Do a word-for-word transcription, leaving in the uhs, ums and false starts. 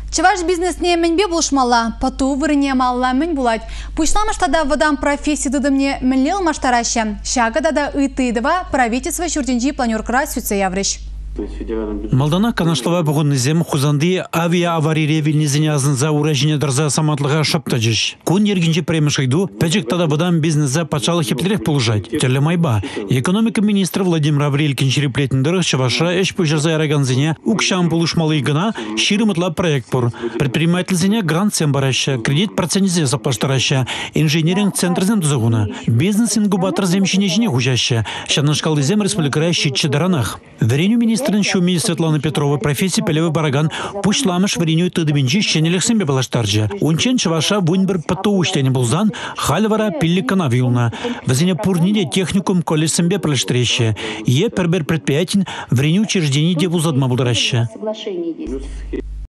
Чаваш бизнесне менбе булшмалла, пату вырыне малла мен булать. Пуйшламаштада водан профессии дыдымне менлел маштараща. Шагада да ытыдыва правительство шурденжи планеркра сүтсе яврыш. Малдана канашлава бүгін низем хузанды авиа-авария вильнезене азынза уражене дарза саматлыға шаптажыш. Кун ергенже премешайду, пәчік тада бұдан бизнеса пачалы хеплерек полужать. Терлі майба. Экономика министра Владимир Аврель кенчереплетіндір шаваша эш пөжерза яраганзене укшам полушмалы игана ширымытла проект пор. Предпринимательзене грант сем бараща, кредит процентизе заплаштараща, инженеринг центр зем дузагуна, бизнес-ингубатор земщине жіне хужаща, шанашкалды зем республикара щитче даранах. Вереню министр Шуми Светлана Петрова профессии пелевый бараган пушламыш вареню тыдыбинчи щенелек сембе балаштарджа. Унчен чаваша вуньбер патоуштяне булзан хальвара пилли канавилна. Вазине пурниде техникум колес сембе плештреще. Е пербер предприятин вареню учреждений девузадма булдраща.